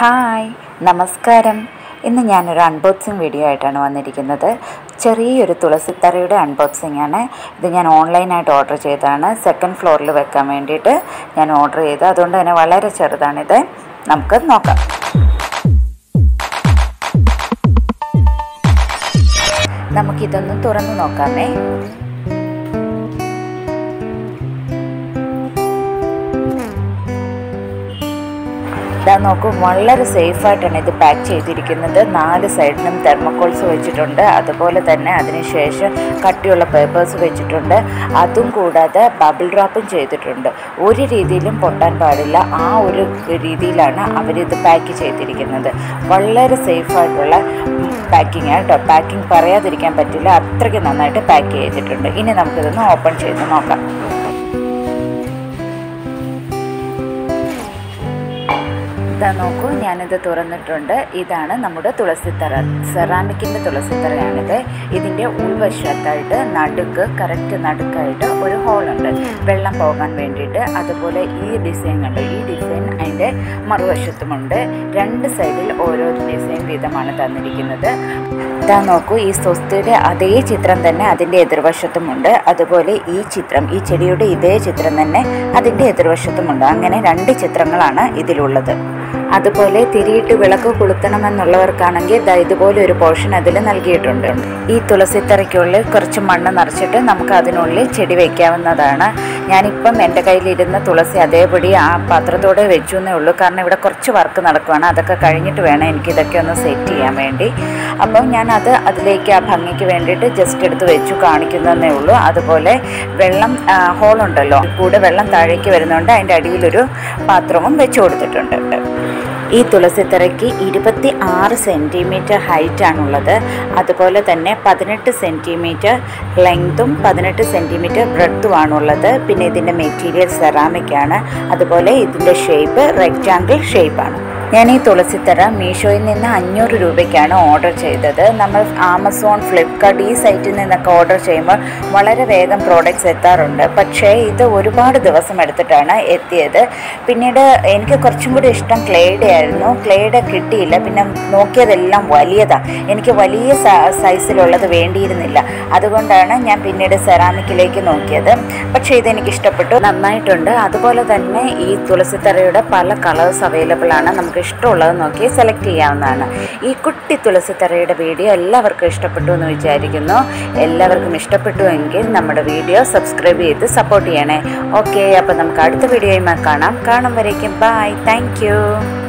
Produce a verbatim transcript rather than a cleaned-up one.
Hi നമസ്കാരം. ഇന്ന് ഞാനൊരു അൺബോക്സിങ് വീഡിയോ ആയിട്ടാണ് വന്നിരിക്കുന്നത്. ചെറിയൊരു തുളസിത്തറയുടെ അൺബോക്സിംഗ് ആണ്. ഇത് ഞാൻ ഓൺലൈനായിട്ട് ഓർഡർ ചെയ്തതാണ്. സെക്കൻഡ് ഫ്ലോറിൽ വെക്കാൻ വേണ്ടിയിട്ട് ഞാൻ ഓർഡർ ചെയ്തു. അതുകൊണ്ട് തന്നെ വളരെ ചെറുതാണിത്. നമുക്ക് നോക്കാം. നമുക്കിതൊന്ന് തുറന്ന് നോക്കാമേ. ഇതാ നോക്കൂ, വളരെ സേഫായിട്ടാണ് ഇത് പാക്ക് ചെയ്തിരിക്കുന്നത്. നാല് സൈഡിലും തെർമോക്കോൾസ് വെച്ചിട്ടുണ്ട്. അതുപോലെ തന്നെ അതിനുശേഷം കട്ടിയുള്ള പേപ്പേഴ്സ് വെച്ചിട്ടുണ്ട്. അതും കൂടാതെ ബബിൾ റാപ്പും ചെയ്തിട്ടുണ്ട്. ഒരു രീതിയിലും പൊട്ടാൻ പാടില്ല. ആ ഒരു രീതിയിലാണ് അവരിത് പാക്ക് ചെയ്തിരിക്കുന്നത്. വളരെ സേഫായിട്ടുള്ള പാക്കിംഗ് ആണ് കേട്ടോ. പാക്കിംഗ് പറയാതിരിക്കാൻ പറ്റില്ല, അത്രയ്ക്ക് നന്നായിട്ട് പാക്ക് ചെയ്തിട്ടുണ്ട്. ഇനി നമുക്കിതൊന്ന് ഓപ്പൺ ചെയ്ത് നോക്കാം. ഇതാ നോക്കൂ, ഞാനിത് തുറന്നിട്ടുണ്ട്. ഇതാണ് നമ്മുടെ തുളസിത്തറ. സെറാമിക്കിൻ്റെ തുളസിത്തറയാണിത്. ഇതിൻ്റെ ഉൾവശത്തായിട്ട് നടുക്ക് കറക്റ്റ് നടുക്കായിട്ട് ഒരു ഹോളുണ്ട് വെള്ളം പോകാൻ വേണ്ടിയിട്ട്. അതുപോലെ ഈ ഡിസൈൻ കണ്ടു, ഈ ഡിസൈൻ അതിൻ്റെ മറുവശത്തുമുണ്ട്. രണ്ട് സൈഡിൽ ഓരോ ഡിസൈൻ വീതമാണ് തന്നിരിക്കുന്നത്. ഇതാ നോക്കൂ, ഈ സ്വസ്തിയുടെ അതേ ചിത്രം തന്നെ അതിൻ്റെ എതിർവശത്തുമുണ്ട്. അതുപോലെ ഈ ചിത്രം, ഈ ചെടിയുടെ ഇതേ ചിത്രം തന്നെ അതിൻ്റെ എതിർവശത്തുമുണ്ട്. അങ്ങനെ രണ്ട് ചിത്രങ്ങളാണ് ഇതിലുള്ളത്. അതുപോലെ തിരിയിട്ട് വിളക്ക് കൊളുത്തണമെന്നുള്ളവർക്കാണെങ്കിൽ ഇതാ ഇതുപോലെ ഒരു പോർഷൻ അതിൽ നൽകിയിട്ടുണ്ട്. ഈ തുളസിത്തറയ്ക്കുള്ളിൽ കുറച്ച് മണ്ണ് നിറച്ചിട്ട് നമുക്ക് അതിനുള്ളിൽ ചെടി വയ്ക്കാവുന്നതാണ്. ഞാനിപ്പം എൻ്റെ കയ്യിലിരുന്ന തുളസി അതേപടി ആ പാത്രത്തോടെ വെച്ചു എന്നേ ഉള്ളൂ. കാരണം ഇവിടെ കുറച്ച് വർക്ക് നടക്കുകയാണ്. അതൊക്കെ കഴിഞ്ഞിട്ട് വേണം എനിക്കിതൊക്കെ ഒന്ന് സെറ്റ് ചെയ്യാൻ വേണ്ടി. അപ്പം ഞാനത് അതിലേക്ക് ആ ഭംഗിക്ക് വേണ്ടിയിട്ട് ജസ്റ്റ് എടുത്ത് വെച്ചു കാണിക്കുന്നതേ ഉള്ളൂ. അതുപോലെ വെള്ളം ഹോളുണ്ടല്ലോ, കൂടെ വെള്ളം താഴേക്ക് വരുന്നുണ്ട്. അതിൻ്റെ അടിയിലൊരു പാത്രവും വെച്ച് കൊടുത്തിട്ടുണ്ട്. ഈ തുളസിത്തറയ്ക്ക് ഇരുപത്തി ആറ് സെൻറ്റിമീറ്റർ ഹൈറ്റാണുള്ളത്. അതുപോലെ തന്നെ പതിനെട്ട് സെൻറ്റിമീറ്റർ ലെങ്തും പതിനെട്ട് സെൻറ്റിമീറ്റർ ബ്രെഡ്ത്തുമാണുള്ളത്. പിന്നെ ഇതിൻ്റെ മെറ്റീരിയൽ സെറാമിക്കാണ്. അതുപോലെ ഇതിൻ്റെ ഷേപ്പ് റെക്റ്റാങ്കിൾ ഷേപ്പാണ്. ഞാൻ ഈ തുളസിത്തറ മീഷോയിൽ നിന്ന് അഞ്ഞൂറ് രൂപയ്ക്കാണ് ഓർഡർ ചെയ്തത്. നമ്മൾ ആമസോൺ, ഫ്ലിപ്കാർട്ട് ഈ സൈറ്റിൽ നിന്നൊക്കെ ഓർഡർ ചെയ്യുമ്പോൾ വളരെ വേഗം പ്രോഡക്റ്റ്സ് എത്താറുണ്ട്. പക്ഷേ ഇത് ഒരുപാട് ദിവസം എടുത്തിട്ടാണ് എത്തിയത്. പിന്നീട് എനിക്ക് കുറച്ചും കൂടി ഇഷ്ടം ക്ലേയുടെ ആയിരുന്നു. ക്ലേയുടെ കിട്ടിയില്ല. പിന്നെ നോക്കിയതെല്ലാം വലിയതാണ്. എനിക്ക് വലിയ സൈസിലുള്ളത് വേണ്ടിയിരുന്നില്ല. അതുകൊണ്ടാണ് ഞാൻ പിന്നീട് സെറാമിക്കിലേക്ക് നോക്കിയത്. പക്ഷേ ഇതെനിക്ക് ഇഷ്ടപ്പെട്ടു, നന്നായിട്ടുണ്ട്. അതുപോലെ തന്നെ ഈ തുളസിത്തറയുടെ പല കളേഴ്സ് അവൈലബിൾ ആണ്. നമുക്ക് ഇഷ്ടമുള്ളത് നോക്കി സെലക്ട് ചെയ്യാവുന്നതാണ്. ഈ കുട്ടി തുളസിത്തറയുടെ വീഡിയോ എല്ലാവർക്കും ഇഷ്ടപ്പെട്ടു എന്ന് വിചാരിക്കുന്നു. എല്ലാവർക്കും ഇഷ്ടപ്പെട്ടു എങ്കിൽ നമ്മുടെ വീഡിയോ സബ്സ്ക്രൈബ് ചെയ്ത് സപ്പോർട്ട് ചെയ്യണേ. ഓക്കെ, അപ്പോൾ നമുക്ക് അടുത്ത വീഡിയോയുമായി കാണാം. കാണും വരേക്കും ബൈ. Thank you.